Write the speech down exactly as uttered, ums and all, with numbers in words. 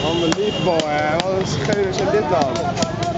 Unbelievable, man. Wat een scheuren zijn dit dan?